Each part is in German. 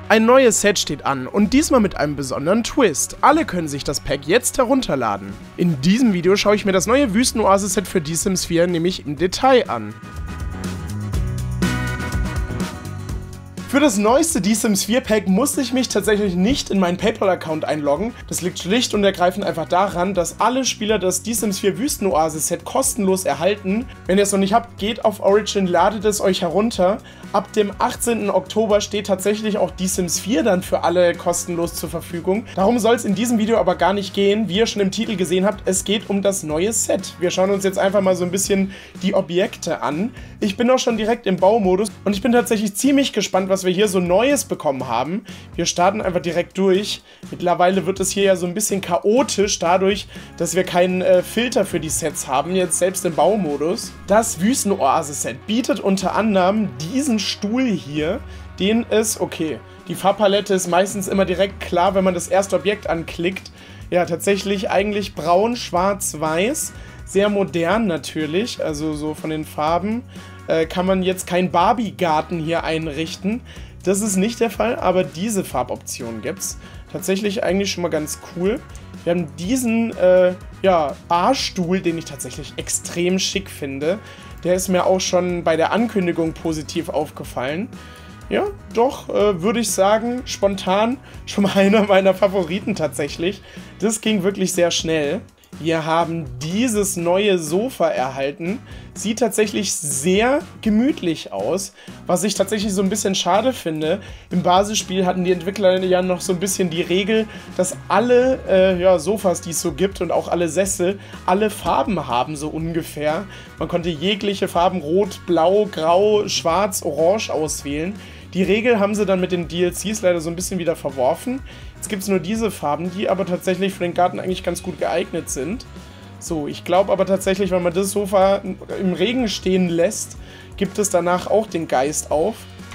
Ein neues Set steht an und diesmal mit einem besonderen Twist. Alle können sich das Pack jetzt herunterladen. In diesem Video schaue ich mir das neue Wüstenoase-Set für Die Sims 4 nämlich im Detail an. Für das neueste Die Sims 4 Pack musste ich mich tatsächlich nicht in meinen PayPal-Account einloggen. Das liegt schlicht und ergreifend einfach daran, dass alle Spieler das Die Sims 4 Wüstenoase-Set kostenlos erhalten. Wenn ihr es noch nicht habt, geht auf Origin, ladet es euch herunter. Ab dem 18. Oktober steht tatsächlich auch Die Sims 4 dann für alle kostenlos zur Verfügung. Darum soll es in diesem Video aber gar nicht gehen. Wie ihr schon im Titel gesehen habt, es geht um das neue Set. Wir schauen uns jetzt einfach mal so ein bisschen die Objekte an. Ich bin auch schon direkt im Baumodus und ich bin tatsächlich ziemlich gespannt, was wir hier so Neues bekommen haben. Wir starten einfach direkt durch. Mittlerweile wird es hier ja so ein bisschen chaotisch, dadurch, dass wir keinen Filter für die Sets haben, jetzt selbst im Baumodus. Das Wüstenoase-Set bietet unter anderem diesen Stuhl hier, den ist, okay, die Farbpalette ist meistens immer direkt klar, wenn man das erste Objekt anklickt. Ja, tatsächlich eigentlich braun, schwarz, weiß. Sehr modern natürlich, also so von den Farben kann man jetzt keinen Barbie-Garten hier einrichten. Das ist nicht der Fall, aber diese Farboption gibt's. Tatsächlich eigentlich schon mal ganz cool. Wir haben diesen Barstuhl, den ich tatsächlich extrem schick finde. Der ist mir auch schon bei der Ankündigung positiv aufgefallen. Ja, doch, würde ich sagen, spontan schon mal einer meiner Favoriten tatsächlich. Das ging wirklich sehr schnell. Wir haben dieses neue Sofa erhalten. Sieht tatsächlich sehr gemütlich aus, was ich tatsächlich so ein bisschen schade finde. Im Basisspiel hatten die Entwickler ja noch so ein bisschen die Regel, dass alle Sofas, die es so gibt und auch alle Sessel, alle Farben haben, so ungefähr. Man konnte jegliche Farben, rot, blau, grau, schwarz, orange auswählen. Die Regel haben sie dann mit den DLCs leider so ein bisschen wieder verworfen. Jetzt gibt es nur diese Farben, die aber tatsächlich für den Garten eigentlich ganz gut geeignet sind. So, ich glaube aber tatsächlich, wenn man das Sofa im Regen stehen lässt, gibt es danach auch den Geist auf.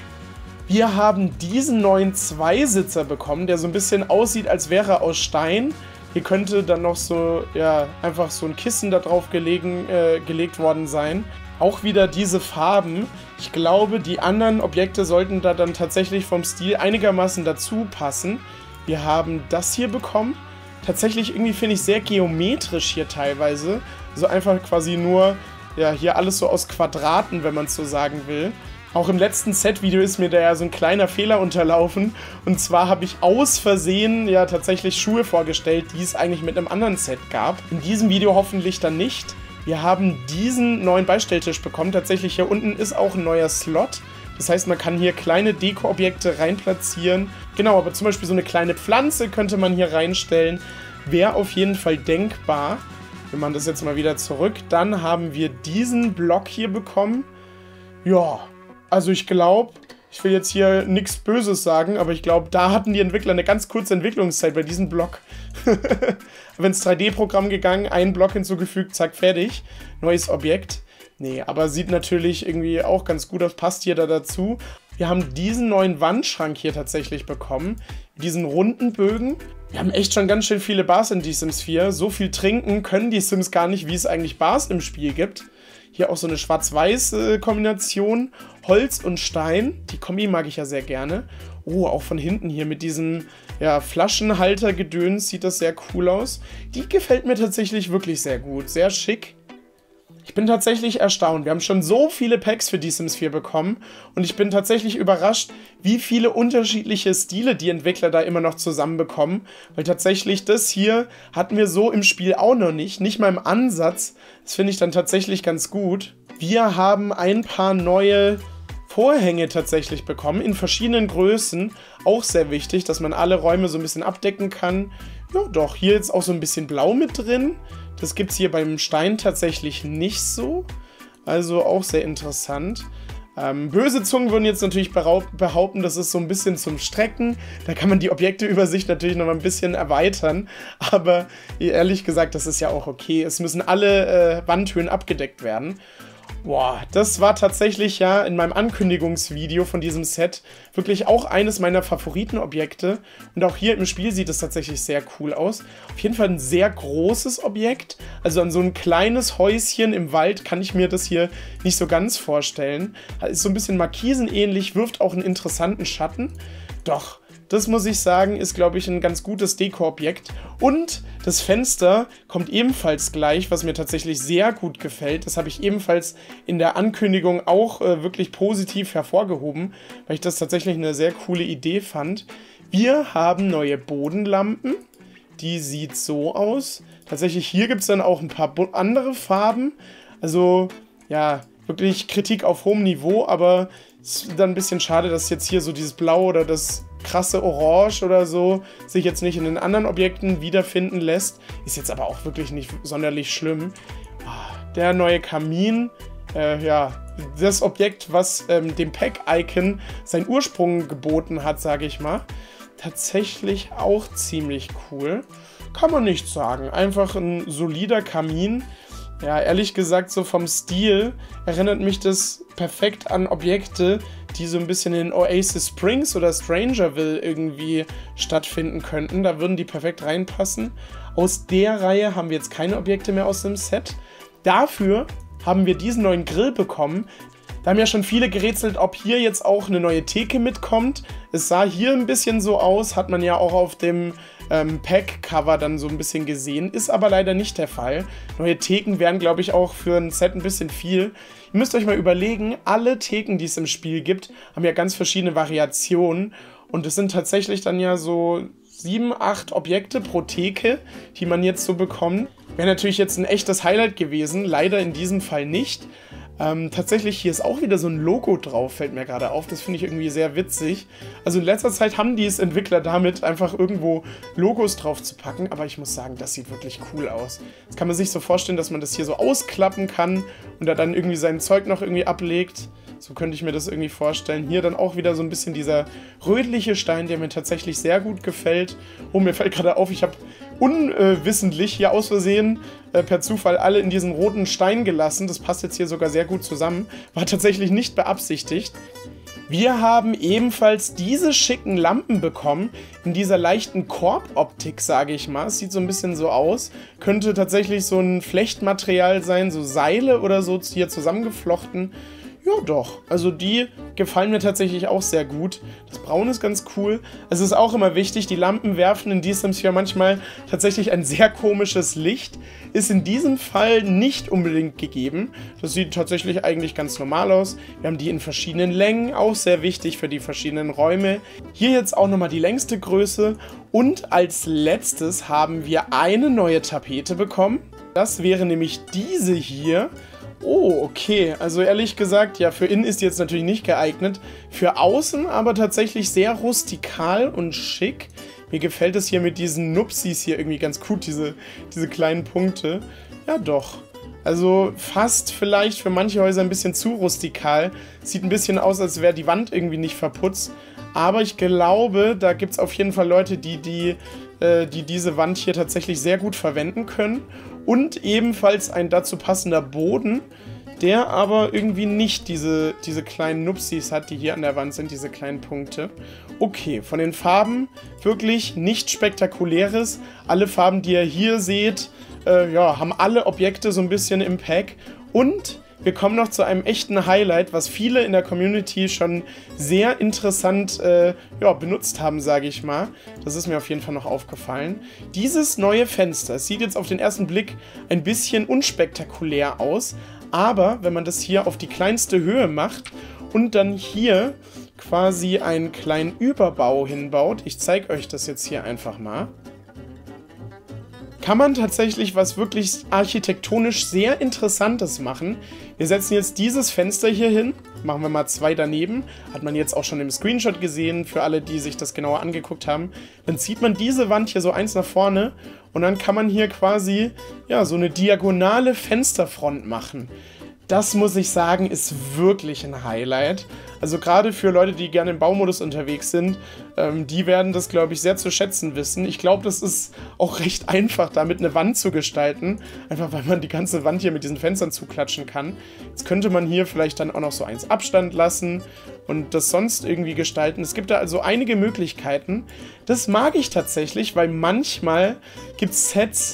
Wir haben diesen neuen Zweisitzer bekommen, der so ein bisschen aussieht, als wäre er aus Stein. Hier könnte dann noch so, ja, einfach so ein Kissen da drauf gelegt worden sein. Auch wieder diese Farben. Ich glaube, die anderen Objekte sollten da dann tatsächlich vom Stil einigermaßen dazu passen. Wir haben das hier bekommen. Tatsächlich irgendwie finde ich sehr geometrisch hier teilweise. So einfach quasi nur, ja, hier alles so aus Quadraten, wenn man es so sagen will. Auch im letzten Set-Video ist mir da ja so ein kleiner Fehler unterlaufen. Und zwar habe ich aus Versehen ja tatsächlich Schuhe vorgestellt, die es eigentlich mit einem anderen Set gab. In diesem Video hoffentlich dann nicht. Wir haben diesen neuen Beistelltisch bekommen. Tatsächlich hier unten ist auch ein neuer Slot. Das heißt, man kann hier kleine Deko-Objekte rein platzieren. Genau, aber zum Beispiel so eine kleine Pflanze könnte man hier reinstellen. Wäre auf jeden Fall denkbar. Wir machen das jetzt mal wieder zurück. Dann haben wir diesen Block hier bekommen. Ja, also ich glaube, ich will jetzt hier nichts Böses sagen, aber ich glaube, da hatten die Entwickler eine ganz kurze Entwicklungszeit bei diesem Block. Wenn ins 3D-Programm gegangen, einen Block hinzugefügt, zack, fertig. Neues Objekt. Nee, aber sieht natürlich irgendwie auch ganz gut aus, passt hier da dazu. Wir haben diesen neuen Wandschrank hier tatsächlich bekommen. Diesen runden Bögen. Wir haben echt schon ganz schön viele Bars in Die Sims 4. So viel trinken können die Sims gar nicht, wie es eigentlich Bars im Spiel gibt. Hier auch so eine Schwarz-Weiß-Kombination. Holz und Stein. Die Kombi mag ich ja sehr gerne. Oh, auch von hinten hier mit diesem Flaschenhalter-Gedöns sieht das sehr cool aus. Die gefällt mir tatsächlich wirklich sehr gut. Sehr schick. Ich bin tatsächlich erstaunt. Wir haben schon so viele Packs für Die Sims 4 bekommen und ich bin tatsächlich überrascht, wie viele unterschiedliche Stile die Entwickler da immer noch zusammenbekommen, weil tatsächlich das hier hatten wir so im Spiel auch noch nicht mal im Ansatz. Das finde ich dann tatsächlich ganz gut. Wir haben ein paar neue Vorhänge tatsächlich bekommen, in verschiedenen Größen. Auch sehr wichtig, dass man alle Räume so ein bisschen abdecken kann. Ja doch, hier jetzt auch so ein bisschen blau mit drin. Das gibt es hier beim Stein tatsächlich nicht so. Also auch sehr interessant. Böse Zungen würden jetzt natürlich behaupten, das ist so ein bisschen zum Strecken. Da kann man die Objekteübersicht natürlich noch mal ein bisschen erweitern. Aber ehrlich gesagt, das ist ja auch okay. Es müssen alle Wandhöhen abgedeckt werden. Boah, das war tatsächlich ja in meinem Ankündigungsvideo von diesem Set wirklich auch eines meiner Favoritenobjekte. Und auch hier im Spiel sieht es tatsächlich sehr cool aus. Auf jeden Fall ein sehr großes Objekt. Also an so ein kleines Häuschen im Wald kann ich mir das hier nicht so ganz vorstellen. Ist so ein bisschen markisenähnlich, wirft auch einen interessanten Schatten. Doch, Das muss ich sagen, ist, glaube ich, ein ganz gutes Deko-Objekt. Und das Fenster kommt ebenfalls gleich, was mir tatsächlich sehr gut gefällt. Das habe ich ebenfalls in der Ankündigung auch wirklich positiv hervorgehoben, weil ich das tatsächlich eine sehr coole Idee fand. Wir haben neue Bodenlampen. Die sieht so aus. Tatsächlich hier gibt es dann auch ein paar andere Farben. Also, ja, wirklich Kritik auf hohem Niveau, aber es ist dann ein bisschen schade, dass jetzt hier so dieses Blau oder das krasse Orange oder so sich jetzt nicht in den anderen Objekten wiederfinden lässt. Ist jetzt aber auch wirklich nicht sonderlich schlimm. Der neue Kamin, ja, das Objekt, was dem Pack-Icon seinen Ursprung geboten hat, sage ich mal. Tatsächlich auch ziemlich cool. Kann man nicht sagen. Einfach ein solider Kamin. Ja, ehrlich gesagt, so vom Stil erinnert mich das perfekt an Objekte, die so ein bisschen in Oasis Springs oder Strangerville irgendwie stattfinden könnten. Da würden die perfekt reinpassen. Aus der Reihe haben wir jetzt keine Objekte mehr aus dem Set. Dafür haben wir diesen neuen Grill bekommen. Da haben ja schon viele gerätselt, ob hier jetzt auch eine neue Theke mitkommt. Es sah hier ein bisschen so aus, hat man ja auch auf dem Pack-Cover dann so ein bisschen gesehen, ist aber leider nicht der Fall. Neue Theken wären, glaube ich, auch für ein Set ein bisschen viel. Ihr müsst euch mal überlegen, alle Theken, die es im Spiel gibt, haben ja ganz verschiedene Variationen und es sind tatsächlich dann ja so 7, 8 Objekte pro Theke, die man jetzt so bekommt. Wäre natürlich jetzt ein echtes Highlight gewesen, leider in diesem Fall nicht. Tatsächlich, hier ist auch wieder so ein Logo drauf, fällt mir gerade auf. Das finde ich irgendwie sehr witzig. Also in letzter Zeit haben die es Entwickler damit, einfach irgendwo Logos drauf zu packen. Aber ich muss sagen, das sieht wirklich cool aus. Das kann man sich so vorstellen, dass man das hier so ausklappen kann und da dann irgendwie sein Zeug noch irgendwie ablegt. So könnte ich mir das irgendwie vorstellen. Hier dann auch wieder so ein bisschen dieser rötliche Stein, der mir tatsächlich sehr gut gefällt. Oh, mir fällt gerade auf, ich habe unwissentlich hier aus Versehen per Zufall alle in diesen roten Stein gelassen. Das passt jetzt hier sogar sehr gut zusammen. War tatsächlich nicht beabsichtigt. Wir haben ebenfalls diese schicken Lampen bekommen, in dieser leichten Korboptik, sage ich mal. Es sieht so ein bisschen so aus. Könnte tatsächlich so ein Flechtmaterial sein, so Seile oder so hier zusammengeflochten. Ja doch, also die gefallen mir tatsächlich auch sehr gut. Das Braun ist ganz cool. Es ist auch immer wichtig, die Lampen werfen in D-Sims 4 manchmal tatsächlich ein sehr komisches Licht. Ist in diesem Fall nicht unbedingt gegeben. Das sieht tatsächlich eigentlich ganz normal aus. Wir haben die in verschiedenen Längen, auch sehr wichtig für die verschiedenen Räume. Hier jetzt auch nochmal die längste Größe. Und als letztes haben wir eine neue Tapete bekommen. Das wäre nämlich diese hier. Oh, okay. Also ehrlich gesagt, ja, für innen ist die jetzt natürlich nicht geeignet. Für außen aber tatsächlich sehr rustikal und schick. Mir gefällt es hier mit diesen Nupsis hier irgendwie ganz gut, diese kleinen Punkte. Ja, doch. Also fast vielleicht für manche Häuser ein bisschen zu rustikal. Sieht ein bisschen aus, als wäre die Wand irgendwie nicht verputzt. Aber ich glaube, da gibt es auf jeden Fall Leute, die diese Wand hier tatsächlich sehr gut verwenden können. Und ebenfalls ein dazu passender Boden, der aber irgendwie nicht diese kleinen Nupsis hat, die hier an der Wand sind, diese kleinen Punkte. Okay, von den Farben wirklich nichts Spektakuläres. Alle Farben, die ihr hier seht, ja, haben alle Objekte so ein bisschen im Pack. Und wir kommen noch zu einem echten Highlight, was viele in der Community schon sehr interessant ja, benutzt haben, sage ich mal. Das ist mir auf jeden Fall noch aufgefallen. Dieses neue Fenster sieht jetzt auf den ersten Blick ein bisschen unspektakulär aus, aber wenn man das hier auf die kleinste Höhe macht und dann hier quasi einen kleinen Überbau hinbaut, ich zeige euch das jetzt hier einfach mal, kann man tatsächlich was wirklich architektonisch sehr Interessantes machen. Wir setzen jetzt dieses Fenster hier hin, machen wir mal 2 daneben, hat man jetzt auch schon im Screenshot gesehen, für alle, die sich das genauer angeguckt haben. Dann zieht man diese Wand hier so eins nach vorne und dann kann man hier quasi, ja, so eine diagonale Fensterfront machen. Das, muss ich sagen, ist wirklich ein Highlight. Also gerade für Leute, die gerne im Baumodus unterwegs sind, die werden das, glaube ich, sehr zu schätzen wissen. Ich glaube, das ist auch recht einfach, damit eine Wand zu gestalten. Einfach, weil man die ganze Wand hier mit diesen Fenstern zuklatschen kann. Jetzt könnte man hier vielleicht dann auch noch so eins Abstand lassen und das sonst irgendwie gestalten. Es gibt da also einige Möglichkeiten. Das mag ich tatsächlich, weil manchmal gibt es Sets,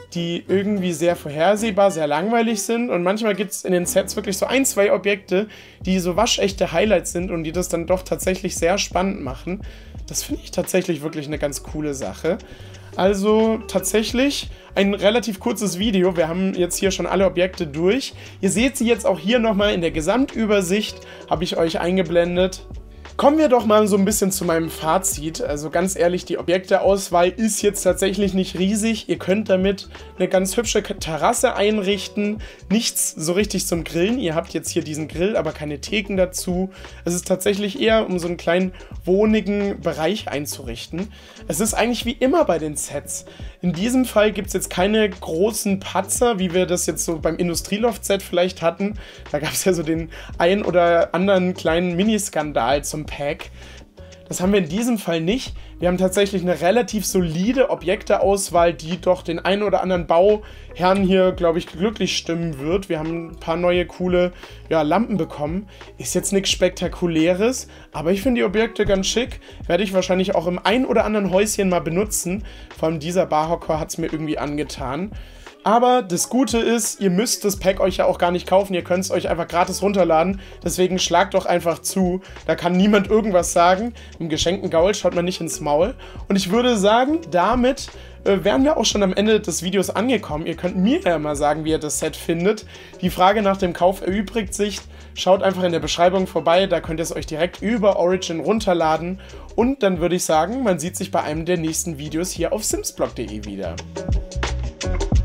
die irgendwie sehr vorhersehbar, sehr langweilig sind. Und manchmal gibt es in den Sets wirklich so ein, zwei Objekte, die so waschechte Highlights sind und die das dann doch tatsächlich sehr spannend machen. Das finde ich tatsächlich wirklich eine ganz coole Sache. Also tatsächlich ein relativ kurzes Video. Wir haben jetzt hier schon alle Objekte durch. Ihr seht sie jetzt auch hier nochmal in der Gesamtübersicht, habe ich euch eingeblendet. Kommen wir doch mal so ein bisschen zu meinem Fazit. Also ganz ehrlich, die Objekteauswahl ist jetzt tatsächlich nicht riesig. Ihr könnt damit eine ganz hübsche Terrasse einrichten. Nichts so richtig zum Grillen. Ihr habt jetzt hier diesen Grill, aber keine Theken dazu. Es ist tatsächlich eher, um so einen kleinen wohnigen Bereich einzurichten. Es ist eigentlich wie immer bei den Sets. In diesem Fall gibt es jetzt keine großen Patzer, wie wir das jetzt so beim Industrieloft-Set vielleicht hatten. Da gab es ja so den ein oder anderen kleinen Miniskandal zum Pack. Das haben wir in diesem Fall nicht. Wir haben tatsächlich eine relativ solide Objekteauswahl, die doch den einen oder anderen Bauherrn hier, glaube ich, glücklich stimmen wird. Wir haben ein paar neue coole Lampen bekommen. Ist jetzt nichts Spektakuläres, aber ich finde die Objekte ganz schick. Werde ich wahrscheinlich auch im ein oder anderen Häuschen mal benutzen. Vor allem dieser Barhocker hat es mir irgendwie angetan. Aber das Gute ist, ihr müsst das Pack euch ja auch gar nicht kaufen, ihr könnt es euch einfach gratis runterladen, deswegen schlagt doch einfach zu, da kann niemand irgendwas sagen, im geschenkten Gaul schaut man nicht ins Maul. Und ich würde sagen, damit wären wir auch schon am Ende des Videos angekommen. Ihr könnt mir ja mal sagen, wie ihr das Set findet. Die Frage nach dem Kauf erübrigt sich, schaut einfach in der Beschreibung vorbei, da könnt ihr es euch direkt über Origin runterladen. Und dann würde ich sagen, man sieht sich bei einem der nächsten Videos hier auf simsblog.de wieder.